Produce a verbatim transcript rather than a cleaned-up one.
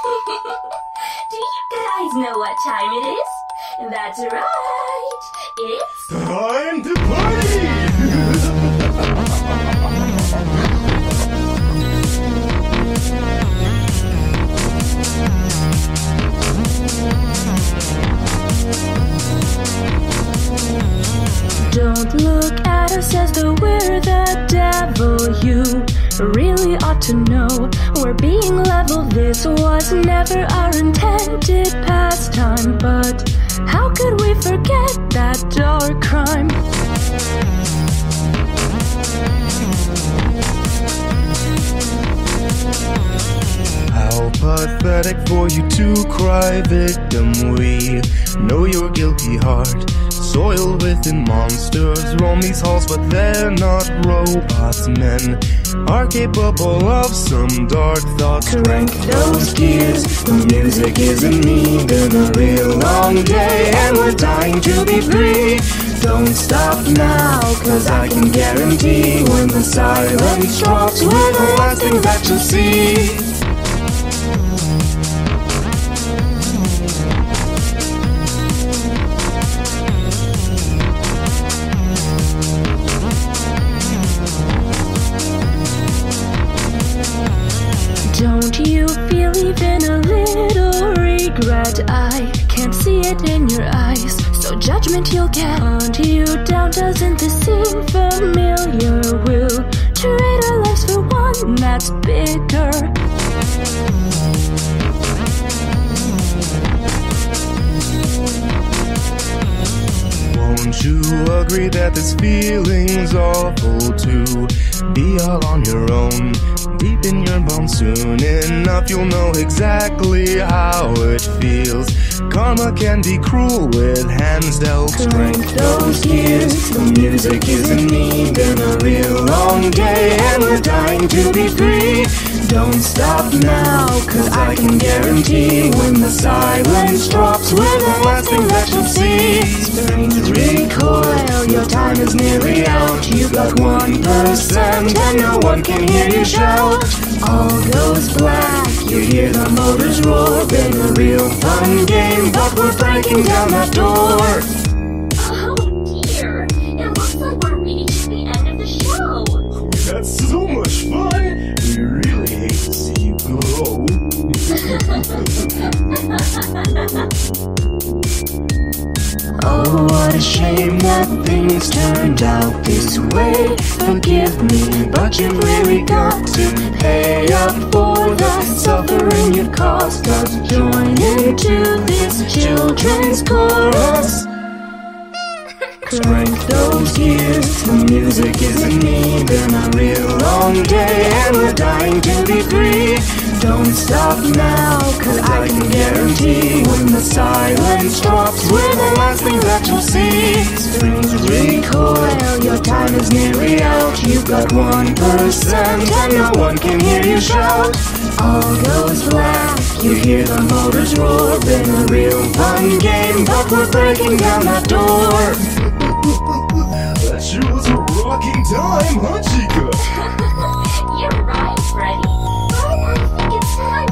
Do you guys know what time it is? That's right, it's time to party! Don't look at us as though we're the devil. You really ought to know we're being level. This was never our intended pastime, but how could we forget that dark crime? How pathetic for you to cry victim. We know your guilty heart, soiled within monsters, roam these halls, but they're not robots. Men are capable of some dark thoughts. Crank those gears, the music is in need. Been a real long day and we're dying to be free. Don't stop now, cause I can guarantee when the silence drops, we're the last thing that you'll see. Don't you feel even a little regret? I can't see it in your eyes, so judgment you'll get. Hunt you down, doesn't this seem familiar? We'll trade our lives for one that's bigger. Won't you agree that this feeling's awful to be all on your own? Deep in your bones, soon enough you'll know exactly how it feels. Karma can be cruel with hands dealt. Crank those gears, the music is in need. Been a real long day and we're dying to be free. Don't stop now, cause I can guarantee when the silence drops, we're the last thing that you'll see. Springs recoil, your time is nearly out. You've got one percent and no one can hear you shout. All goes black, you hear the motors roar. Been a real fun game, but we're breaking down that door. Oh dear, it looks like we're reaching the end of the show. We had so much fun, we really hate to see you go. Oh, what a shame that things turned out this way. Forgive me, but you've really got to pay up for the suffering you've caused us. Join into this children's chorus. Crank those gears, the music is in need. Been a real long day and we're dying to be free. Don't stop now, cause I can guarantee when the silence drops, we're the last thing that you'll see. Springs recoil, your time is nearly out. You've got one percent and no one can hear you shout. All goes black, you hear the motors roar. Been a real fun game, but we're breaking down that door. That sure was a rocking time, huh, Chica? You're right, Freddy. But I think it's time